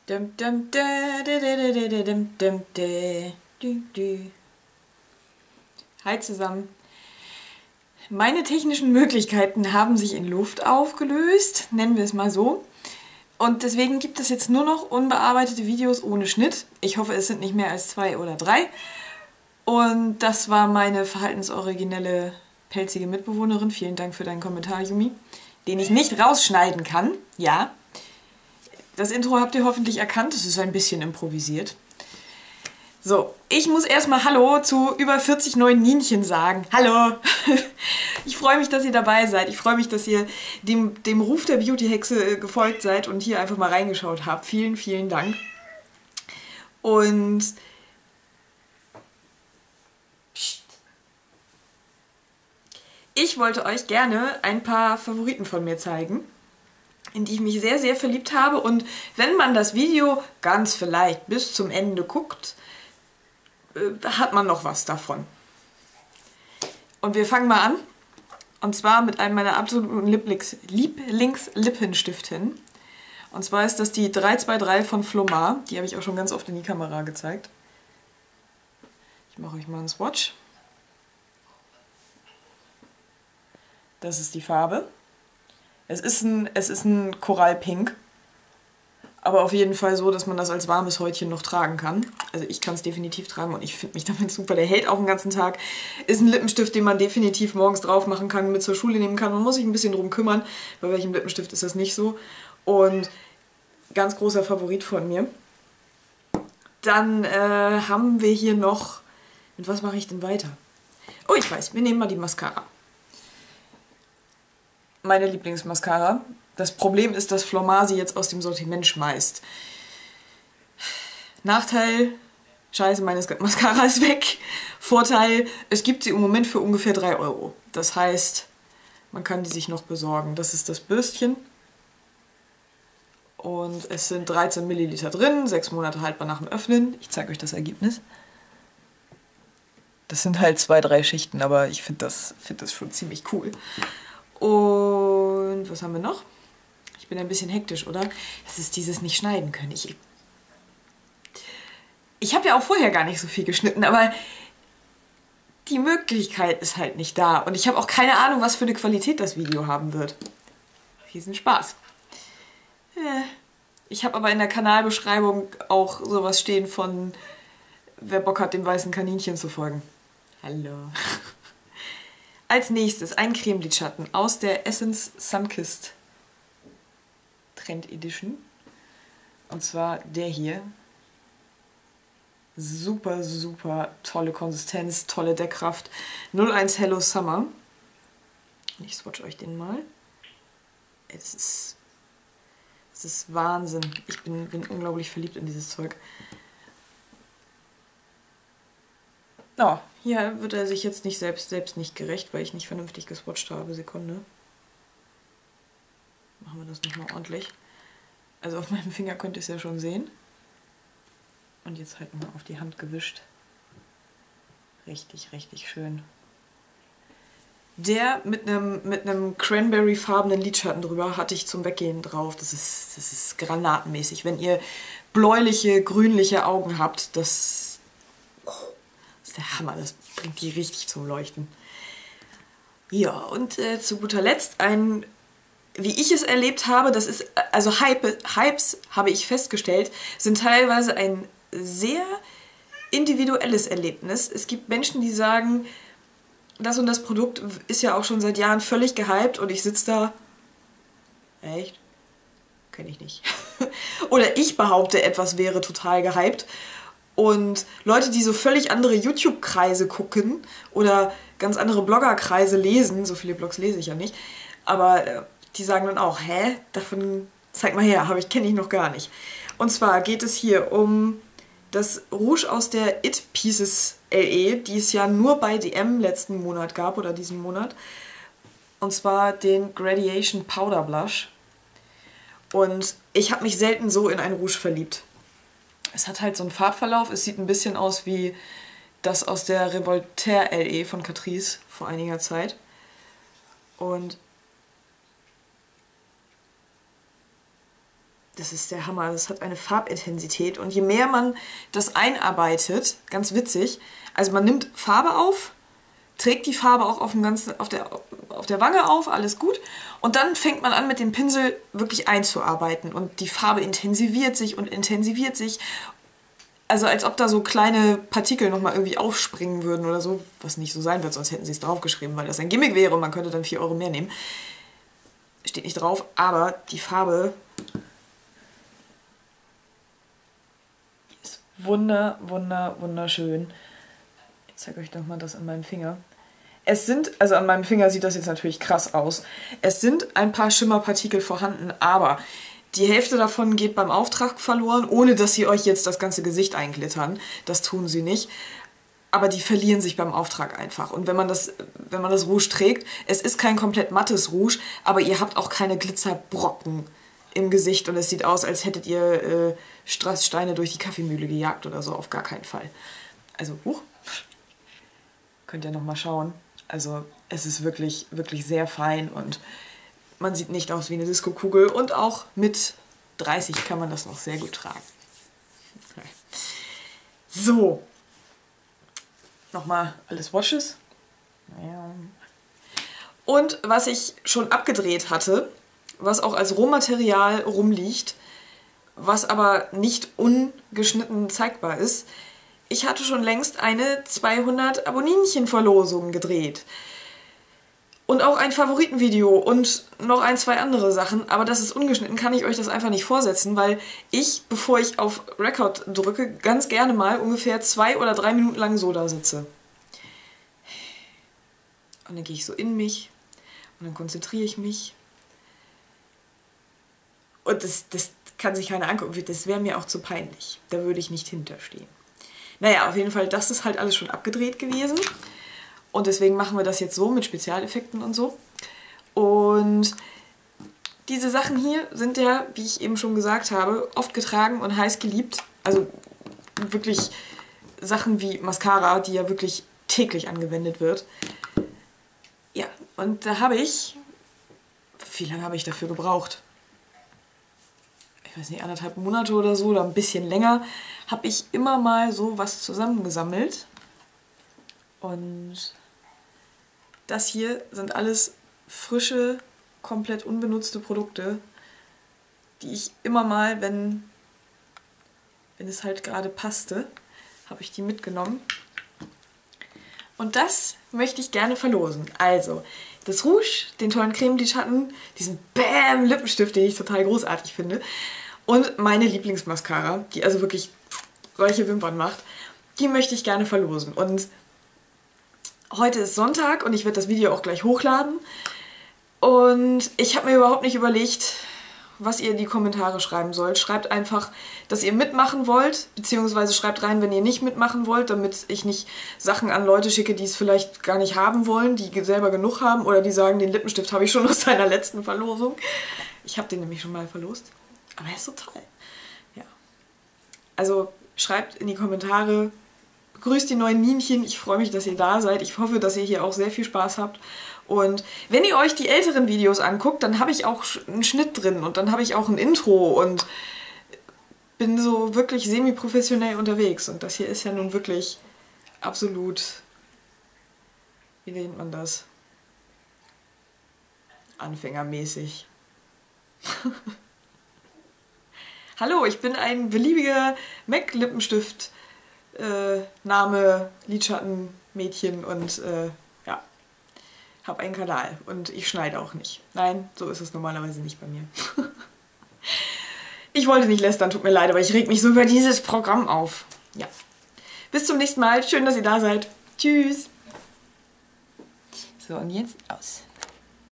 Dum, dum, da, da, da, da, da, dum, dum, da, du, du. Hi zusammen. Meine technischen Möglichkeiten haben sich in Luft aufgelöst, nennen wir es mal so. Und deswegen gibt es jetzt nur noch unbearbeitete Videos ohne Schnitt. Ich hoffe, es sind nicht mehr als 2 oder 3. Und das war meine verhaltensoriginelle, pelzige Mitbewohnerin. Vielen Dank für deinen Kommentar, Yumi. Den ich nicht rausschneiden kann. Ja. Das Intro habt ihr hoffentlich erkannt. Es ist ein bisschen improvisiert. So, ich muss erstmal Hallo zu über 40 neuen Nienchen sagen. Hallo! Ich freue mich, dass ihr dabei seid. Ich freue mich, dass ihr dem Ruf der Beauty-Hexe gefolgt seid und hier einfach mal reingeschaut habt. Vielen, vielen Dank. Und ich wollte euch gerne ein paar Favoriten von mir zeigen, in die ich mich sehr, sehr verliebt habe. Und wenn man das Video ganz vielleicht bis zum Ende guckt, hat man noch was davon. Und wir fangen mal an. Und zwar mit einem meiner absoluten Lieblingslippinstiften. Und zwar ist das die 323 von Flomar. Die habe ich auch schon ganz oft in die Kamera gezeigt. Ich mache euch mal einen Swatch. Das ist die Farbe. Es ist ein Korallpink. Aber auf jeden Fall so, dass man das als warmes Häutchen noch tragen kann. Also ich kann es definitiv tragen und ich finde mich damit super. Der hält auch den ganzen Tag. Ist ein Lippenstift, den man definitiv morgens drauf machen kann, mit zur Schule nehmen kann. Man muss sich ein bisschen drum kümmern. Bei welchem Lippenstift ist das nicht so. Und ganz großer Favorit von mir. Dann haben wir hier noch... Mit was mache ich denn weiter? Oh, ich weiß. Wir nehmen mal die Mascara. Meine Lieblingsmascara. Das Problem ist, dass Flomar sie jetzt aus dem Sortiment schmeißt. Nachteil, scheiße, meine Mascara ist weg. Vorteil, es gibt sie im Moment für ungefähr 3 Euro. Das heißt, man kann die sich noch besorgen. Das ist das Bürstchen. Und es sind 13 Milliliter drin, 6 Monate haltbar nach dem Öffnen. Ich zeige euch das Ergebnis. Das sind halt 2, 3 Schichten, aber ich finde das schon ziemlich cool. Und was haben wir noch? Ich bin ein bisschen hektisch, oder? Das ist dieses nicht schneiden können. Ich habe ja auch vorher gar nicht so viel geschnitten, aber die Möglichkeit ist halt nicht da. Und ich habe auch keine Ahnung, was für eine Qualität das Video haben wird. Riesen Spaß. Ich habe aber in der Kanalbeschreibung auch sowas stehen von, wer Bock hat, dem weißen Kaninchen zu folgen. Hallo. Als nächstes ein Cremelidschatten aus der Essence Sunkissed Trend Edition. Und zwar der hier. Super, super tolle Konsistenz, tolle Deckkraft. 01 Hello Summer. Ich swatch euch den mal. Es ist Wahnsinn. Ich bin unglaublich verliebt in dieses Zeug. Oh, hier wird er sich jetzt nicht selbst nicht gerecht, weil ich nicht vernünftig geswatcht habe. Sekunde. Machen wir das nochmal ordentlich. Also auf meinem Finger könnt ihr es ja schon sehen. Und jetzt halt nochmal auf die Hand gewischt. Richtig, richtig schön. Der mit einem Cranberry-farbenen Lidschatten drüber hatte ich zum Weggehen drauf. Das ist granatenmäßig. Wenn ihr bläuliche, grünliche Augen habt, das ist der Hammer. Das bringt die richtig zum Leuchten. Ja, und zu guter Letzt ein... Wie ich es erlebt habe, das ist, also Hypes, habe ich festgestellt, sind teilweise ein sehr individuelles Erlebnis. Es gibt Menschen, die sagen, das und das Produkt ist ja auch schon seit Jahren völlig gehypt und ich sitze da, echt? Kenne ich nicht. Oder ich behaupte, etwas wäre total gehypt. Und Leute, die so völlig andere YouTube-Kreise gucken oder ganz andere Blogger-Kreise lesen, so viele Blogs lese ich ja nicht, aber... Die sagen dann auch, hä? Davon, zeig mal her, kenne ich noch gar nicht. Und zwar geht es hier um das Rouge aus der It Pieces LE, die es ja nur bei DM letzten Monat gab oder diesen Monat. Und zwar den Gradiation Powder Blush. Und ich habe mich selten so in ein Rouge verliebt. Es hat halt so einen Farbverlauf, es sieht ein bisschen aus wie das aus der Revoltaire LE von Catrice vor einiger Zeit. Und Das ist der Hammer. Das hat eine Farbintensität. Und je mehr man das einarbeitet, ganz witzig, also man nimmt Farbe auf, trägt die Farbe auch auf der Wange auf, alles gut. Und dann fängt man an, mit dem Pinsel wirklich einzuarbeiten. Und die Farbe intensiviert sich und intensiviert sich. Also als ob da so kleine Partikel nochmal irgendwie aufspringen würden oder so. Was nicht so sein wird, sonst hätten sie es draufgeschrieben, weil das ein Gimmick wäre und man könnte dann 4 € mehr nehmen. Steht nicht drauf, aber die Farbe ist wunderschön. Ich zeige euch nochmal das an meinem Finger. Es sind, also an meinem Finger sieht das jetzt natürlich krass aus. Es sind ein paar Schimmerpartikel vorhanden, aber die Hälfte davon geht beim Auftrag verloren, ohne dass sie euch jetzt das ganze Gesicht einglittern. Das tun sie nicht. Aber die verlieren sich beim Auftrag einfach. Und wenn man das Rouge trägt, es ist kein komplett mattes Rouge, aber ihr habt auch keine Glitzerbrocken im Gesicht und es sieht aus, als hättet ihr Strasssteine durch die Kaffeemühle gejagt oder so, auf gar keinen Fall. Also, könnt ihr nochmal schauen. Also, es ist wirklich, wirklich sehr fein und man sieht nicht aus wie eine Disco-Kugel und auch mit 30 kann man das noch sehr gut tragen. So. Nochmal alle Swatches. Und was ich schon abgedreht hatte, was auch als Rohmaterial rumliegt, was aber nicht ungeschnitten zeigbar ist, ich hatte schon längst eine 200 Aboninchen-Verlosung gedreht. Und auch ein Favoritenvideo und noch 1, 2 andere Sachen, aber das ist ungeschnitten, kann ich euch das einfach nicht vorsetzen, weil ich, bevor ich auf Record drücke, ganz gerne mal ungefähr 2 oder 3 Minuten lang so da sitze. Und dann gehe ich so in mich und dann konzentriere ich mich. Und das kann sich keiner angucken, das wäre mir auch zu peinlich. Da würde ich nicht hinterstehen. Naja, auf jeden Fall, das ist halt alles schon abgedreht gewesen. Und deswegen machen wir das jetzt so mit Spezialeffekten und so. Und diese Sachen hier sind ja, wie ich eben schon gesagt habe, oft getragen und heiß geliebt. Also wirklich Sachen wie Mascara, die ja wirklich täglich angewendet wird. Ja, und da habe ich, wie lange habe ich dafür gebraucht? Ich weiß nicht, 1,5 Monate oder so, oder ein bisschen länger, habe ich immer mal so was zusammengesammelt. Und das hier sind alles frische, komplett unbenutzte Produkte, die ich immer mal, wenn es halt gerade passte, habe ich die mitgenommen. Und das möchte ich gerne verlosen. Also, das Rouge, den tollen Cremelidschatten, diesen Bam Lippenstift, den ich total großartig finde, und meine Lieblingsmascara, die also wirklich solche Wimpern macht, die möchte ich gerne verlosen. Und heute ist Sonntag und ich werde das Video auch gleich hochladen. Und ich habe mir überhaupt nicht überlegt, was ihr in die Kommentare schreiben sollt. Schreibt einfach, dass ihr mitmachen wollt, beziehungsweise schreibt rein, wenn ihr nicht mitmachen wollt, damit ich nicht Sachen an Leute schicke, die es vielleicht gar nicht haben wollen, die selber genug haben oder die sagen, den Lippenstift habe ich schon aus seiner letzten Verlosung. Ich habe den nämlich schon mal verlost, aber er ist so toll. Ja. Also schreibt in die Kommentare, begrüßt die neuen Nienchen, ich freue mich, dass ihr da seid. Ich hoffe, dass ihr hier auch sehr viel Spaß habt. Und wenn ihr euch die älteren Videos anguckt, dann habe ich auch einen Schnitt drin und dann habe ich auch ein Intro und bin so wirklich semi-professionell unterwegs. Und das hier ist ja nun wirklich absolut, wie nennt man das? Anfängermäßig. Hallo, ich bin ein beliebiger MAC-Lippenstift Name, Lidschattenmädchen und ja, habe einen Kanal und ich schneide auch nicht. Nein, so ist es normalerweise nicht bei mir. Ich wollte nicht lästern, tut mir leid, aber ich reg mich so über dieses Programm auf. Ja. Bis zum nächsten Mal. Schön, dass ihr da seid. Tschüss. So, und jetzt aus.